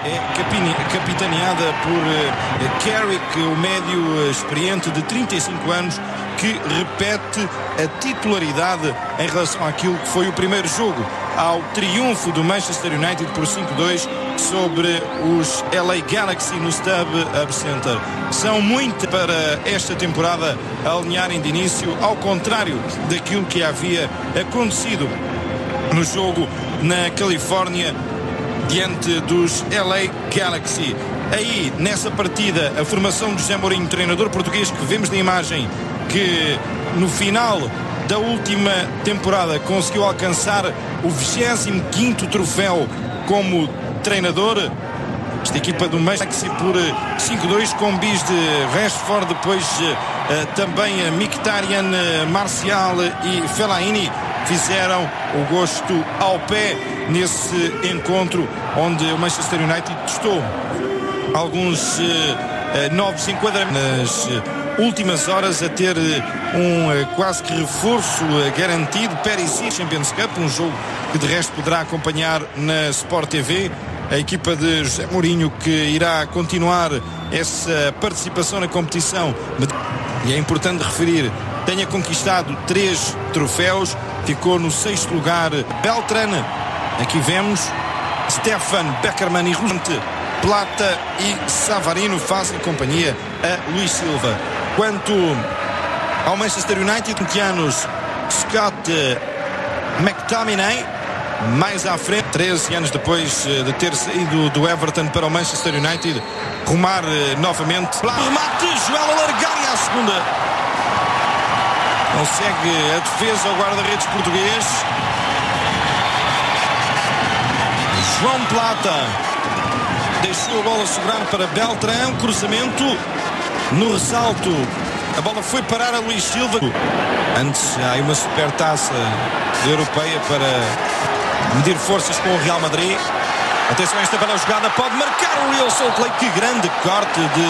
é capitaneada por Carrick, o médio experiente de 35 anos, que repete a titularidade em relação àquilo que foi o primeiro jogo, ao triunfo do Manchester United por 5-2 sobre os LA Galaxy no StubHub Center. São muito para esta temporada alinharem de início, ao contrário daquilo que havia acontecido no jogo na Califórnia diante dos LA Galaxy. Aí, nessa partida, a formação de José Mourinho, treinador português, que vemos na imagem, que no final da última temporada conseguiu alcançar o 25º troféu como treinador. Esta equipa do Manchester por 5-2, com bis de Rashford, depois também Mkhitaryan, Martial e Fellaini fizeram o gosto ao pé nesse encontro, onde o Manchester United testou alguns novos enquadramentos nas últimas horas, a ter quase que reforço garantido. Perisic, Champions Cup, um jogo que de resto poderá acompanhar na Sport TV. A equipa de José Mourinho, que irá continuar essa participação na competição, e é importante referir, tenha conquistado 3 troféus, ficou no 6º lugar. Beltran, aqui vemos Stefan, Beckerman e Rulante, Plata e Savarino fazem companhia a Luís Silva. Quanto ao Manchester United, 20 anos, Scott McTominay, mais à frente, 13 anos depois de ter saído do Everton para o Manchester United, rumar novamente. Remate, Joel a largar e à segunda. Consegue a defesa ao guarda-redes português. João Plata deixou a bola sobrar para Beltrán, cruzamento no ressalto. A bola foi parar a Luís Silva. Antes há uma supertaça europeia para medir forças com o Real Madrid. Atenção a esta bela jogada, pode marcar o Real Salt Lake. Que grande corte de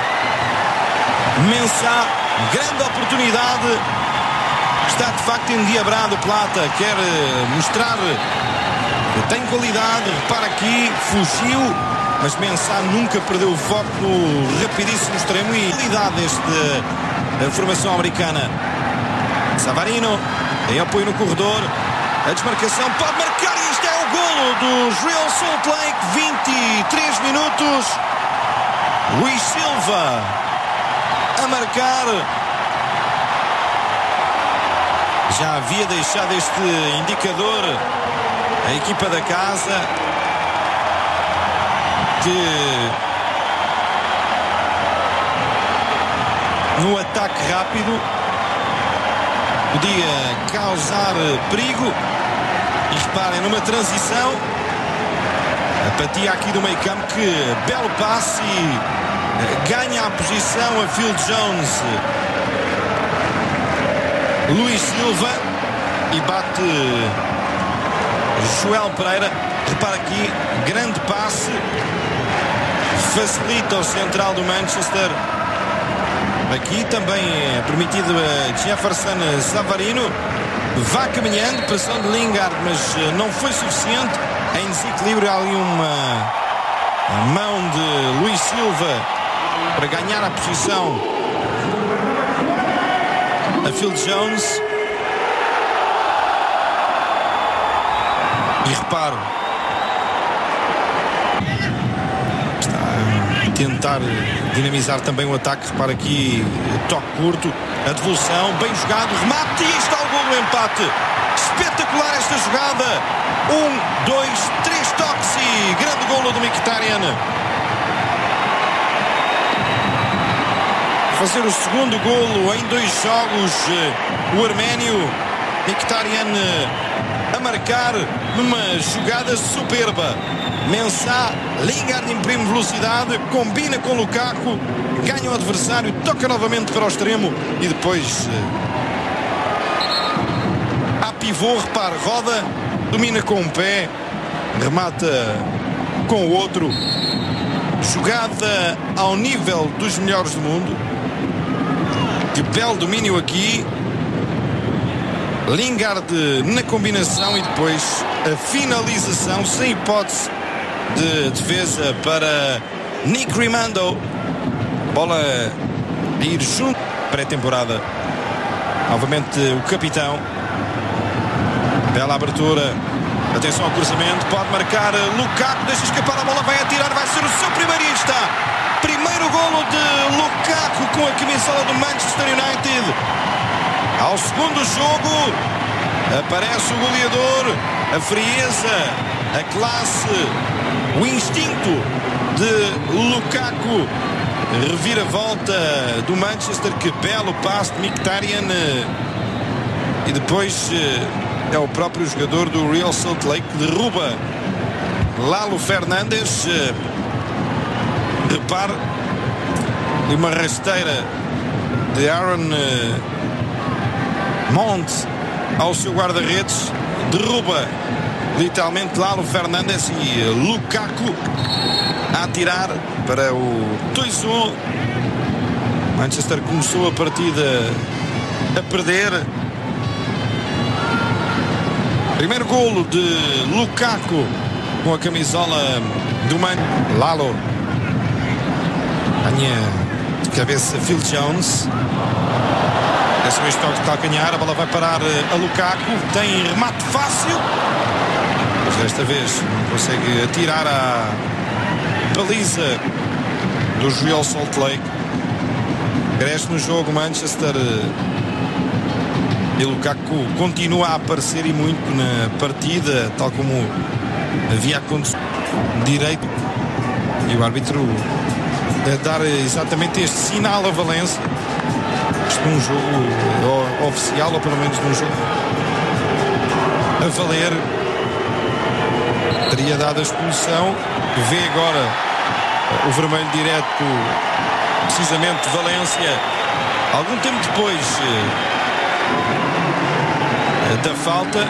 Mensah, grande oportunidade. Está de facto endiabrado. Plata quer mostrar que tem qualidade. Repara aqui, fugiu, mas Mensah nunca perdeu o foco no rapidíssimo extremo e qualidade desta formação americana. Savarino tem apoio no corredor, a desmarcação pode marcar e este é o golo dos Real Salt Lake. 23 minutos, Luís Silva a marcar. Já havia deixado este indicador a equipa da casa, que no ataque rápido podia causar perigo. E reparem, numa transição, apatia aqui do meio campo, que belo passe, e ganha a posição a Phil Jones. Luís Silva e bate Joel Pereira. Repara aqui, grande passe, facilita o central do Manchester. Aqui também é permitido a Jefferson Savarino. Vá caminhando, pressão de Lingard, mas não foi suficiente. Em desequilíbrio, há ali uma mão de Luís Silva para ganhar a posição a Phil Jones. E reparo, está a tentar dinamizar também o ataque. Repara aqui, toque curto, a devolução, bem jogado, remate e está o gol do empate. Espetacular esta jogada. 1, 2, 3 toques e grande golo do Mkhitaryan. Fazer o segundo golo em 2 jogos, o arménio Mkhitaryan a marcar numa jogada soberba. Mensah, Lingard imprime velocidade, combina com Lukaku, ganha o adversário, toca novamente para o extremo e depois a pivô, repare, roda, domina com um pé, remata com o outro. Jogada ao nível dos melhores do mundo. Que belo domínio aqui. Lingard na combinação e depois a finalização, sem hipótese, de defesa para Nick Rimando. Bola a ir junto. Pré-temporada. Novamente o capitão. Bela abertura. Atenção ao cruzamento. Pode marcar Lukaku. Deixa escapar a bola. Vai atirar. Vai ser o seu primeiro e está. Primeiro golo de Lukaku com a camisola do Manchester United. Ao segundo jogo aparece o goleador. A frieza, a classe, o instinto de Lukaku. Reviravolta do Manchester. Que belo passe de Mkhitaryan. E depois é o próprio jogador do Real Salt Lake que derruba Lalo Fernandes. Repare, e uma rasteira de Aaron Mount ao seu guarda-redes. Derruba literalmente Lalo Fernandes e Lukaku a atirar para o 2-1. Manchester começou a partida a perder. Primeiro golo de Lukaku com a camisola do Manchester. Lalo ganha de cabeça Phil Jones. Dessa vez toque de calcanhar. A bola vai parar a Lukaku. Tem remate fácil, mas desta vez não consegue atirar a baliza do Real Salt Lake. Cresce no jogo Manchester. E Lukaku continua a aparecer e muito na partida, tal como havia acontecido direito. E o árbitro deve dar exatamente este sinal a Valência. Isto num jogo oficial, ou pelo menos num jogo a valer. Teria dado a expulsão. Vê agora o vermelho direto, precisamente de Valência, algum tempo depois da falta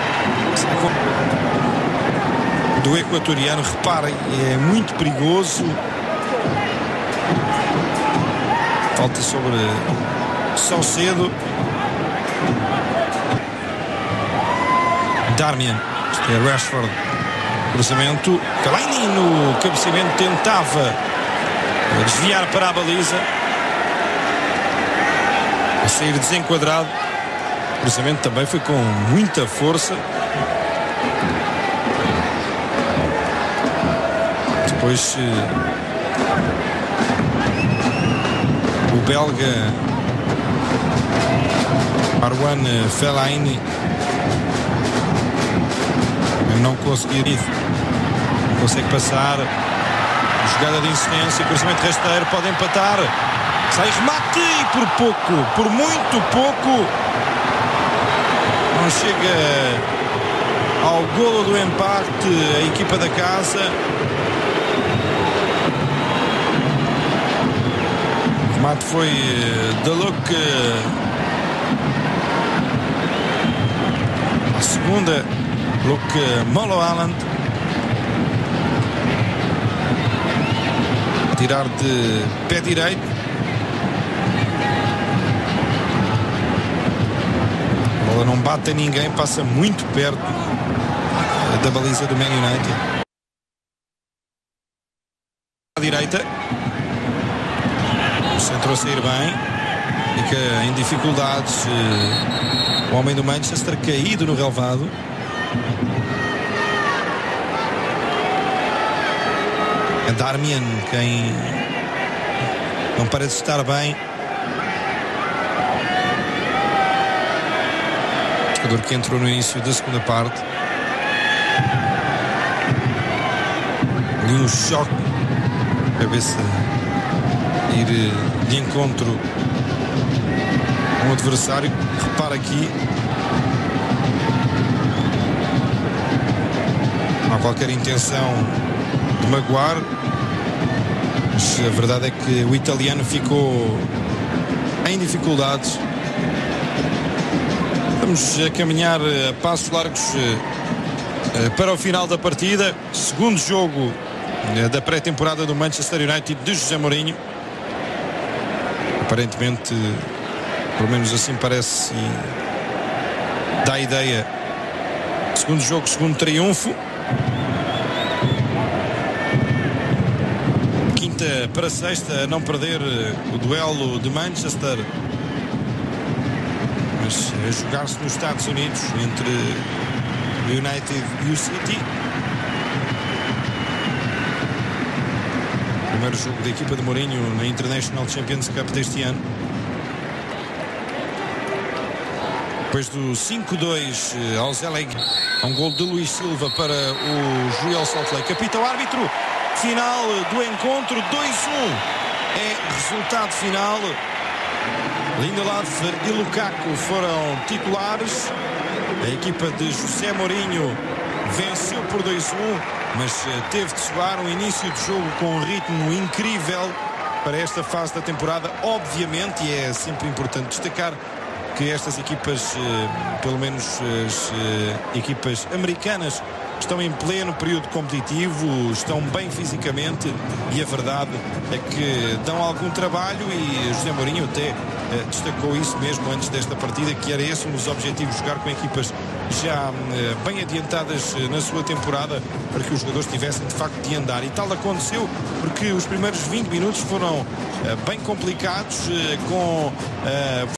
do equatoriano. Reparem, é muito perigoso. Falta sobre Saucedo. Darmian. Este é Rashford. Cruzamento. Fellaini no cabeceamento tentava desviar para a baliza. A sair desenquadrado. O cruzamento também foi com muita força. Depois o belga Marwan Fellaini não conseguir, não consegue passar. Jogada de insistência, cruzamento rasteiro, pode empatar. Sai remate e por pouco, por muito pouco, não chega ao golo do empate a equipa da casa. O remate foi de Luke. A segunda, Luke Mulholland. Tirar de pé direito. A bola não bate a ninguém, passa muito perto da baliza do Man United. À direita. O centro a sair bem. Fica em dificuldades o homem do Manchester, caído no relvado. É Darmian quem não parece estar bem. O jogador que entrou no início da segunda parte. Ali um choque. Cabeça ir de encontro com o adversário. Repara aqui. Não há qualquer intenção de magoar, mas a verdade é que o italiano ficou em dificuldades. Vamos a caminhar a passos largos para o final da partida. Segundo jogo da pré-temporada do Manchester United de José Mourinho. Aparentemente, pelo menos assim parece, dá a ideia. Segundo jogo, segundo triunfo. quinta para sexta a não perder o duelo de Manchester, mas a jogar-se nos Estados Unidos entre o United e o City. Primeiro jogo da equipa de Mourinho na International Champions Cup deste ano. Depois do 5-2 ao Zelig, um gol de Luís Silva para o Real Salt Lake. Apita o árbitro. Final do encontro, 2-1 é resultado final. Lindelof e Lukaku foram titulares. A equipa de José Mourinho venceu por 2-1, mas teve de soar um início de jogo com um ritmo incrível para esta fase da temporada. Obviamente, e é sempre importante destacar que estas equipas, pelo menos as equipas americanas, estão em pleno período competitivo, estão bem fisicamente e a verdade é que dão algum trabalho, e José Mourinho até destacou isso mesmo antes desta partida, que era esse um dos objetivos, jogar com equipas já bem adiantadas na sua temporada, para que os jogadores tivessem de facto de andar, e tal aconteceu, porque os primeiros 20 minutos foram bem complicados, com